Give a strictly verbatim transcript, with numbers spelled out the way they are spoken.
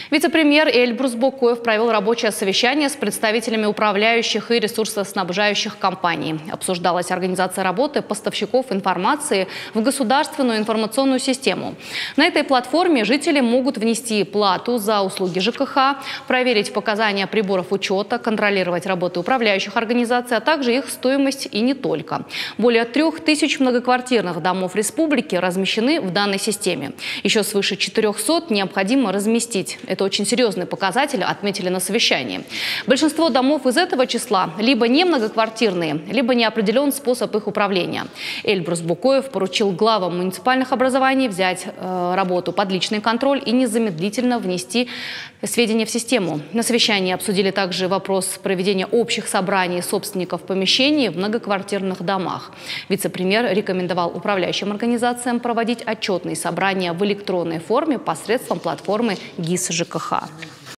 Вице-премьер Эльбрус Бокоев провел рабочее совещание с представителями управляющих и ресурсоснабжающих компаний. Обсуждалась организация работы поставщиков информации в государственную информационную систему. На этой платформе жители могут внести плату за услуги ЖКХ, проверить показания приборов учета, контролировать работу управляющих организаций, а также их стоимость и не только. Более трех тысяч многоквартирных домов республики размещены в данной системе. Еще свыше четырёхсот необходимо разместить. Это очень серьезный показатель, отметили на совещании. Большинство домов из этого числа либо не многоквартирные, либо не определен способ их управления. Эльбрус Бокоев поручил главам муниципальных образований взять э, работу под личный контроль и незамедлительно внести сведения в систему. На совещании обсудили также вопрос проведения общих собраний собственников помещений в многоквартирных домах. Вице-премьер рекомендовал управляющим организациям проводить отчетные собрания в электронной форме посредством платформы ГИС ЖКХ.